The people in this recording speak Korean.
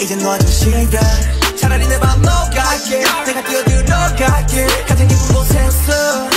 이젠 너한테 싫어 차라리 내 맘 녹아게 내가 뛰어들어갈게 가장 깊은 곳에서